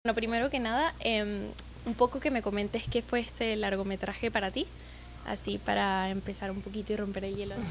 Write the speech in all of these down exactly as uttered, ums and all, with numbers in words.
Bueno, primero que nada, eh, un poco que me comentes qué fue este largometraje para ti, así para empezar un poquito y romper el hielo.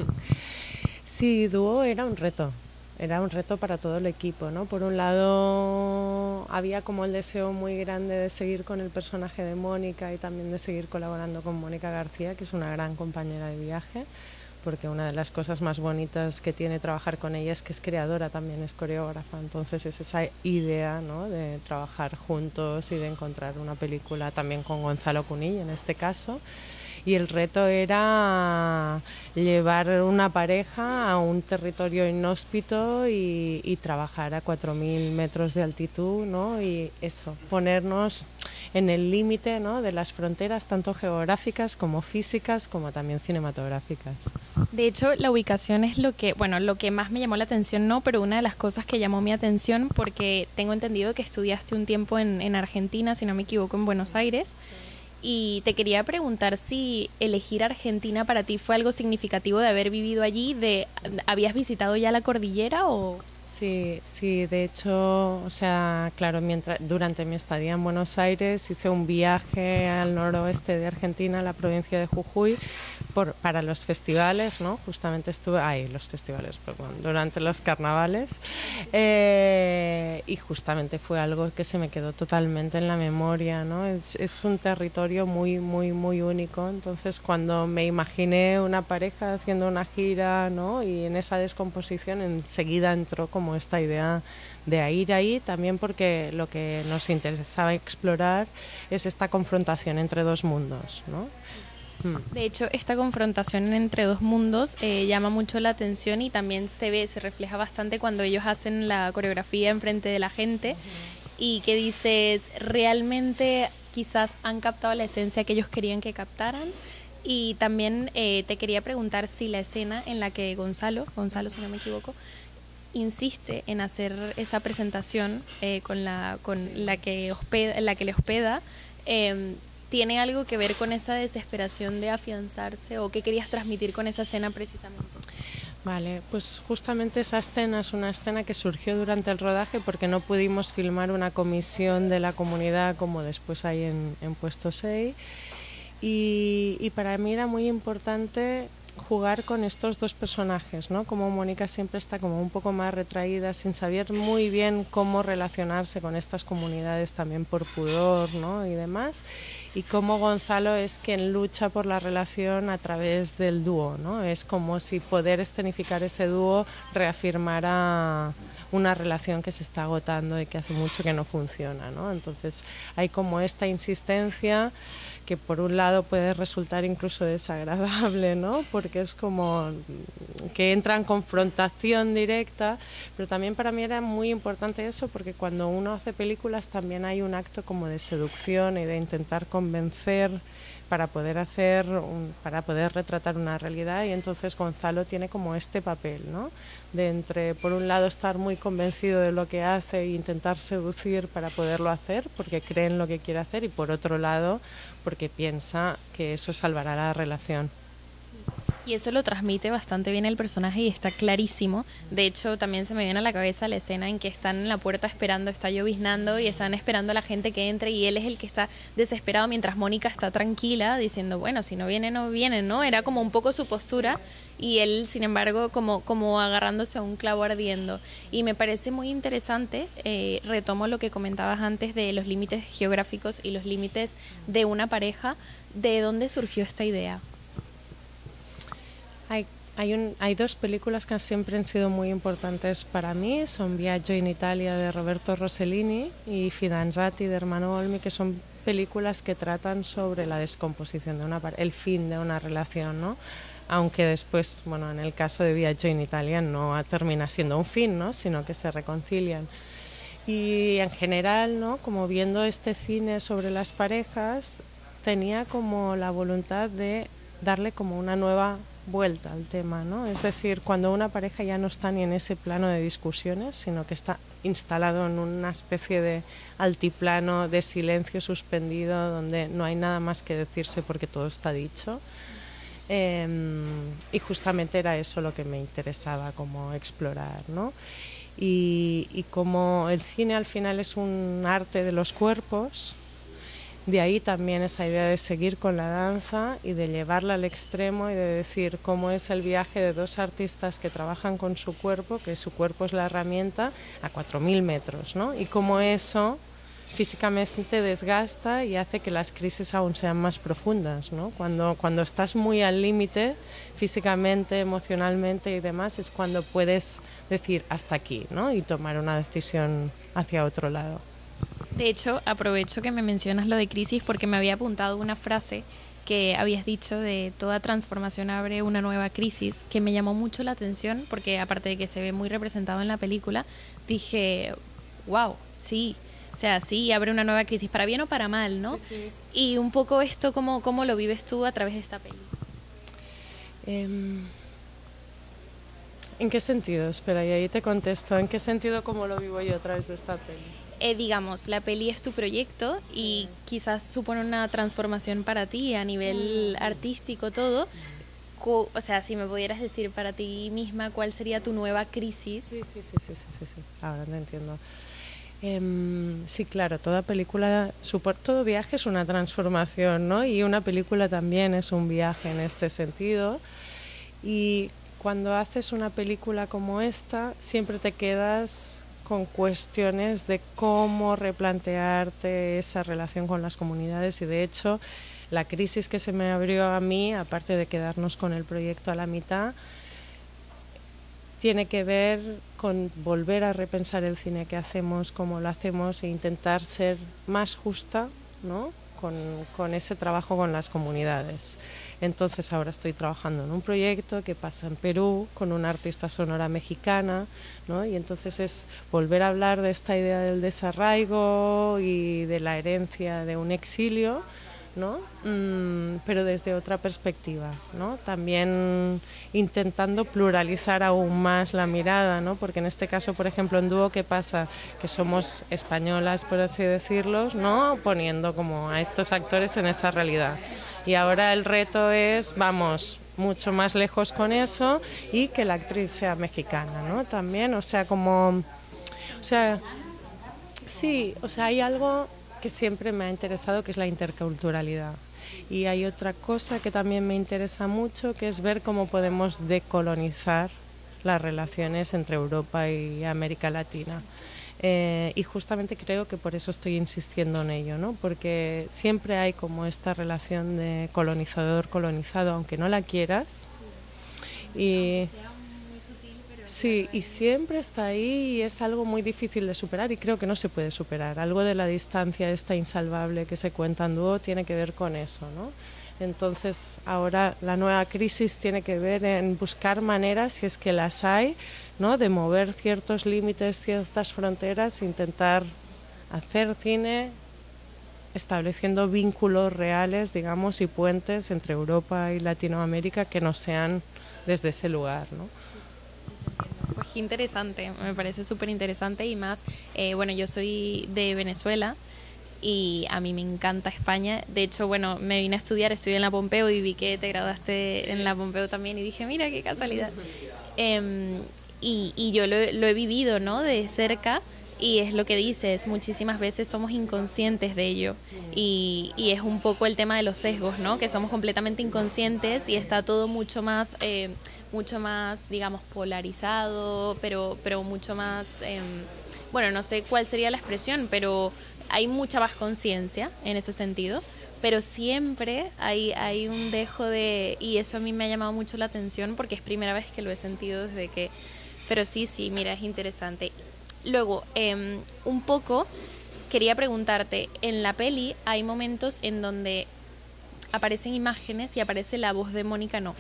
Sí, Dúo era un reto, era un reto para todo el equipo, ¿no? Por un lado había como el deseo muy grande de seguir con el personaje de Mónica y también de seguir colaborando con Mónica García, que es una gran compañera de viaje, porque una de las cosas más bonitas que tiene trabajar con ella es que es creadora, también es coreógrafa, entonces es esa idea, ¿no?, de trabajar juntos y de encontrar una película también con Gonzalo Cunill en este caso. Y el reto era llevar una pareja a un territorio inhóspito y, y trabajar a cuatro mil metros de altitud, ¿no? Y eso, ponernos en el límite, ¿no?, de las fronteras tanto geográficas como físicas como también cinematográficas. De hecho, la ubicación es lo que, bueno, lo que más me llamó la atención, no, pero una de las cosas que llamó mi atención, porque tengo entendido que estudiaste un tiempo en, en Argentina, si no me equivoco, en Buenos Aires. Y te quería preguntar si elegir Argentina para ti fue algo significativo de haber vivido allí, de ¿habías visitado ya la cordillera o...? Sí, sí, de hecho, o sea, claro, mientras, durante mi estadía en Buenos Aires hice un viaje al noroeste de Argentina, a la provincia de Jujuy, por, para los festivales, ¿no? Justamente estuve, ay, los festivales, perdón, durante los carnavales, eh, y justamente fue algo que se me quedó totalmente en la memoria, ¿no? Es, es un territorio muy, muy, muy único, entonces cuando me imaginé una pareja haciendo una gira, ¿no?, y en esa descomposición enseguida entró como esta idea de ir ahí, también porque lo que nos interesaba explorar es esta confrontación entre dos mundos, ¿no? De hecho, esta confrontación entre dos mundos eh, llama mucho la atención y también se ve, se refleja bastante cuando ellos hacen la coreografía enfrente de la gente y que dices, realmente quizás han captado la esencia que ellos querían que captaran. Y también eh, te quería preguntar si la escena en la que Gonzalo, Gonzalo si no me equivoco, insiste en hacer esa presentación eh, con, la, con la, que hospeda, la que le hospeda, eh, ¿tiene algo que ver con esa desesperación de afianzarse o qué querías transmitir con esa escena precisamente? Vale, pues justamente esa escena es una escena que surgió durante el rodaje porque no pudimos filmar una comisión de la comunidad como después hay en, en Puesto seis y, y para mí era muy importante jugar con estos dos personajes, ¿no? Como Mónica siempre está como un poco más retraída, sin saber muy bien cómo relacionarse con estas comunidades también por pudor, ¿no?, y demás, y cómo Gonzalo es quien lucha por la relación a través del dúo, ¿no? Es como si poder escenificar ese dúo reafirmara una relación que se está agotando y que hace mucho que no funciona, ¿no? Entonces hay como esta insistencia que por un lado puede resultar incluso desagradable, ¿no?, porque es como que entra en confrontación directa, pero también para mí era muy importante eso, porque cuando uno hace películas también hay un acto como de seducción y de intentar convencer para poder hacer, un, para poder retratar una realidad, y entonces Gonzalo tiene como este papel, ¿no?, de entre, por un lado, estar muy convencido de lo que hace e intentar seducir para poderlo hacer, porque cree en lo que quiere hacer, y por otro lado, porque piensa que eso salvará la relación. Y eso lo transmite bastante bien el personaje y está clarísimo. De hecho, también se me viene a la cabeza la escena en que están en la puerta esperando, está lloviznando y están esperando a la gente que entre y él es el que está desesperado mientras Mónica está tranquila diciendo, bueno, si no viene, no viene, ¿no? Era como un poco su postura y él, sin embargo, como, como agarrándose a un clavo ardiendo. Y me parece muy interesante, eh, retomo lo que comentabas antes de los límites geográficos y los límites de una pareja. ¿De dónde surgió esta idea? Hay, hay, un, hay dos películas que siempre han sido muy importantes para mí, son Viaggio in Italia de Roberto Rossellini y Fidanzati de Ermanno Olmi, que son películas que tratan sobre la descomposición de una el fin de una relación, ¿no? Aunque después, bueno, en el caso de Viaggio in Italia no termina siendo un fin, ¿no?, sino que se reconcilian. Y en general, ¿no?, como viendo este cine sobre las parejas, tenía como la voluntad de darle como una nueva vuelta al tema, ¿no? Es decir, cuando una pareja ya no está ni en ese plano de discusiones, sino que está instalado en una especie de altiplano de silencio suspendido donde no hay nada más que decirse porque todo está dicho. Eh, y justamente era eso lo que me interesaba como explorar, ¿no? y, y como el cine al final es un arte de los cuerpos, de ahí también esa idea de seguir con la danza y de llevarla al extremo y de decir cómo es el viaje de dos artistas que trabajan con su cuerpo, que su cuerpo es la herramienta, a cuatro mil metros, ¿no? Y cómo eso físicamente desgasta y hace que las crisis aún sean más profundas, ¿no? Cuando, cuando estás muy al límite físicamente, emocionalmente y demás, es cuando puedes decir hasta aquí, ¿no? Y tomar una decisión hacia otro lado. De hecho, aprovecho que me mencionas lo de crisis porque me había apuntado una frase que habías dicho de toda transformación abre una nueva crisis, que me llamó mucho la atención porque aparte de que se ve muy representado en la película, dije, wow, sí, o sea, sí, abre una nueva crisis, para bien o para mal, ¿no? Sí, sí. Y un poco esto, ¿cómo, cómo lo vives tú a través de esta peli? Eh, ¿En qué sentido? Espera, y ahí te contesto. ¿En qué sentido cómo lo vivo yo a través de esta peli? Eh, digamos, la peli es tu proyecto y quizás supone una transformación para ti a nivel artístico, todo. Co- o sea, si me pudieras decir para ti misma cuál sería tu nueva crisis. Sí, sí, sí, sí, sí, sí, sí. Ahora te entiendo. Eh, sí, claro, toda película, supor, todo viaje es una transformación, ¿no? Y una película también es un viaje en este sentido. Y cuando haces una película como esta, siempre te quedas con cuestiones de cómo replantearte esa relación con las comunidades y de hecho la crisis que se me abrió a mí, aparte de quedarnos con el proyecto a la mitad, tiene que ver con volver a repensar el cine que hacemos, cómo lo hacemos e intentar ser más justa, ¿no? con, con ese trabajo con las comunidades. Entonces ahora estoy trabajando en un proyecto que pasa en Perú con una artista sonora mexicana, ¿no? Y entonces es volver a hablar de esta idea del desarraigo y de la herencia de un exilio, ¿no? Mm, pero desde otra perspectiva, ¿no? También intentando pluralizar aún más la mirada, ¿no? Porque en este caso, por ejemplo, en Dúo, ¿qué pasa? Que somos españolas, por así decirlo, ¿no? Poniendo como a estos actores en esa realidad. Y ahora el reto es, vamos, mucho más lejos con eso y que la actriz sea mexicana, ¿no? También, o sea, como... O sea, sí, o sea, hay algo que siempre me ha interesado, que es la interculturalidad. Y hay otra cosa que también me interesa mucho, que es ver cómo podemos decolonizar las relaciones entre Europa y América Latina. Eh, y justamente creo que por eso estoy insistiendo en ello, ¿no? Porque siempre hay como esta relación de colonizador-colonizado, aunque no la quieras. Y sí, y siempre está ahí y es algo muy difícil de superar y creo que no se puede superar. Algo de la distancia esta insalvable que se cuenta en Dúo tiene que ver con eso, ¿no? Entonces ahora la nueva crisis tiene que ver en buscar maneras, si es que las hay, ¿no? De mover ciertos límites, ciertas fronteras, intentar hacer cine estableciendo vínculos reales, digamos, y puentes entre Europa y Latinoamérica que no sean desde ese lugar, ¿no? Pues qué interesante, me parece súper interesante y más, eh, bueno, yo soy de Venezuela y a mí me encanta España. De hecho, bueno, me vine a estudiar, estudié en la Pompeu y vi que te graduaste en la Pompeu también y dije, mira, qué casualidad. Eh, y, y yo lo, lo he vivido, ¿no? De cerca y es lo que dices, muchísimas veces somos inconscientes de ello y, y es un poco el tema de los sesgos, ¿no? Que somos completamente inconscientes y está todo mucho más... Eh, mucho más, digamos, polarizado, pero, pero mucho más, eh, bueno, no sé cuál sería la expresión, pero hay mucha más conciencia en ese sentido, pero siempre hay, hay un dejo de, y eso a mí me ha llamado mucho la atención porque es primera vez que lo he sentido desde que, pero sí, sí, mira, es interesante. Luego, eh, un poco, quería preguntarte, en la peli hay momentos en donde aparecen imágenes y aparece la voz de Mónica Noff.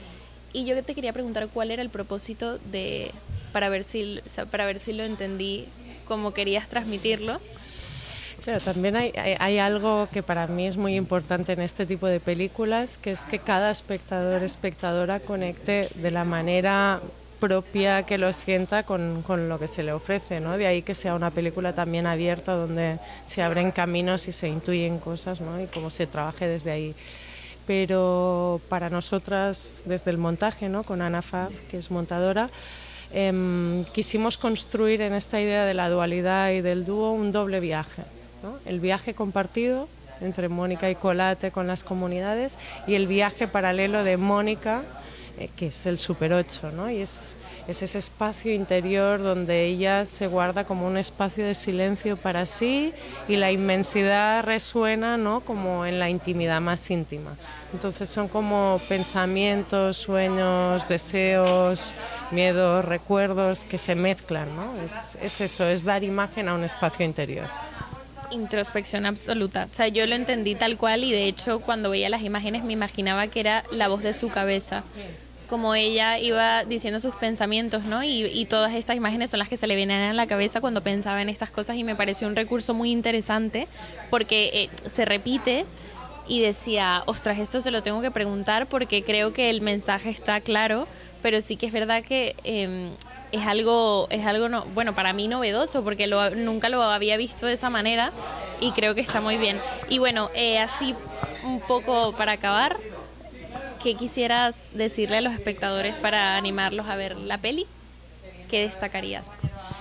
Y yo te quería preguntar cuál era el propósito de para ver si para ver si lo entendí como querías transmitirlo. Claro, también hay, hay, hay algo que para mí es muy importante en este tipo de películas, que es que cada espectador, espectadora conecte de la manera propia que lo sienta con, con lo que se le ofrece, ¿no? De ahí que sea una película también abierta donde se abren caminos y se intuyen cosas, ¿no? Y cómo se trabaje desde ahí. Pero para nosotras, desde el montaje, ¿no? Con Ana Fab, que es montadora, eh, quisimos construir en esta idea de la dualidad y del dúo un doble viaje, ¿no? El viaje compartido entre Mónica y Colate con las comunidades y el viaje paralelo de Mónica, eh, que es el Super ocho, ¿no? Y es, es ese espacio interior donde ella se guarda como un espacio de silencio para sí y la inmensidad resuena, ¿no? Como en la intimidad más íntima. Entonces son como pensamientos, sueños, deseos, miedos, recuerdos que se mezclan, ¿no? Es, es eso, es dar imagen a un espacio interior. Introspección absoluta. O sea, yo lo entendí tal cual y de hecho cuando veía las imágenes me imaginaba que era la voz de su cabeza. Como ella iba diciendo sus pensamientos, ¿no? Y, y todas estas imágenes son las que se le vienen a la cabeza cuando pensaba en estas cosas y me pareció un recurso muy interesante porque eh, se repite y decía, ostras, esto se lo tengo que preguntar porque creo que el mensaje está claro, pero sí que es verdad que eh, es algo, es algo no, bueno, para mí novedoso porque lo, nunca lo había visto de esa manera y creo que está muy bien. Y bueno, eh, así un poco para acabar, ¿qué quisieras decirle a los espectadores para animarlos a ver la peli? ¿Qué destacarías?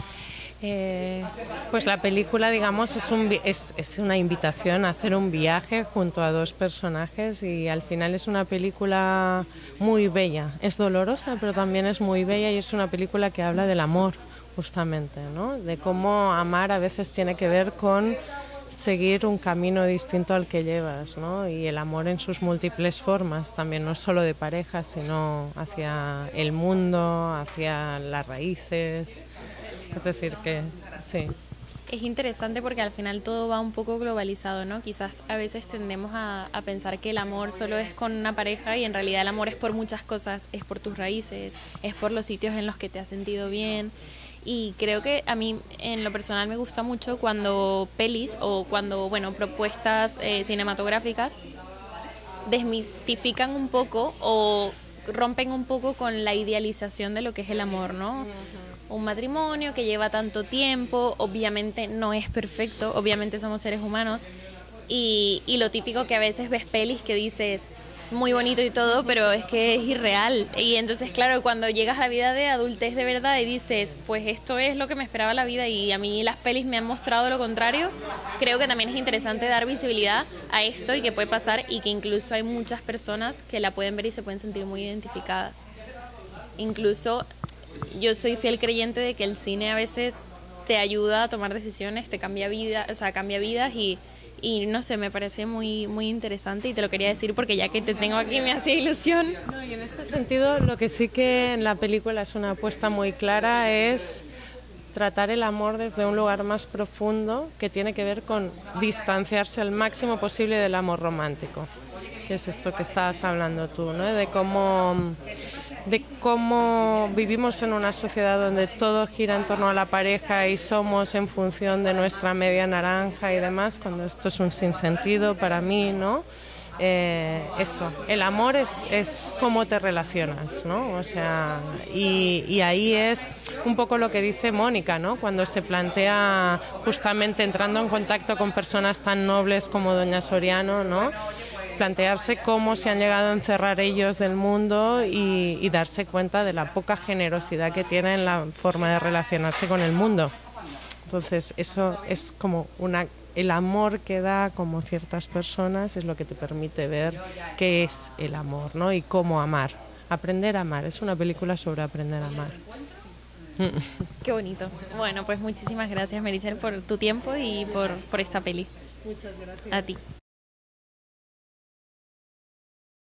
Eh, pues la película, digamos, es, un, es, es una invitación a hacer un viaje junto a dos personajes y al final es una película muy bella. Es dolorosa, pero también es muy bella y es una película que habla del amor, justamente, ¿no? De cómo amar a veces tiene que ver con seguir un camino distinto al que llevas, ¿no? Y el amor en sus múltiples formas, también no solo de pareja, sino hacia el mundo, hacia las raíces. Es decir, que sí. Es interesante porque al final todo va un poco globalizado, ¿no? Quizás a veces tendemos a, a pensar que el amor solo es con una pareja y en realidad el amor es por muchas cosas, es por tus raíces, es por los sitios en los que te has sentido bien. Y creo que a mí en lo personal me gusta mucho cuando pelis o cuando, bueno, propuestas eh, cinematográficas desmistifican un poco o rompen un poco con la idealización de lo que es el amor, ¿no? Un matrimonio que lleva tanto tiempo, obviamente no es perfecto, obviamente somos seres humanos y, y lo típico que a veces ves pelis que dices muy bonito y todo, pero es que es irreal y entonces claro, cuando llegas a la vida de adultez de verdad y dices, pues esto es lo que me esperaba la vida y a mí las pelis me han mostrado lo contrario, creo que también es interesante dar visibilidad a esto y que puede pasar y que incluso hay muchas personas que la pueden ver y se pueden sentir muy identificadas. Incluso yo soy fiel creyente de que el cine a veces te ayuda a tomar decisiones, te cambia vida, o sea, cambia vidas y, y no sé, me parece muy muy interesante y te lo quería decir porque ya que te tengo aquí me hacía ilusión. No, y en este sentido lo que sí que en la película es una apuesta muy clara es tratar el amor desde un lugar más profundo que tiene que ver con distanciarse al máximo posible del amor romántico, que es esto que estabas hablando tú, ¿no? De cómo de cómo vivimos en una sociedad donde todo gira en torno a la pareja y somos en función de nuestra media naranja y demás, cuando esto es un sinsentido para mí, ¿no? Eh, eso, el amor es, es cómo te relacionas, ¿no? O sea, y, y ahí es un poco lo que dice Mónica, ¿no? Cuando se plantea justamente entrando en contacto con personas tan nobles como Doña Soriano, ¿no? Plantearse cómo se han llegado a encerrar ellos del mundo y, y darse cuenta de la poca generosidad que tienen la forma de relacionarse con el mundo. Entonces eso es como una, el amor que da como ciertas personas es lo que te permite ver qué es el amor, ¿no? Y cómo amar, aprender a amar. Es una película sobre aprender a amar. Qué bonito. Bueno, pues muchísimas gracias, Meritxell, por tu tiempo y por, por esta peli. Muchas gracias. A ti.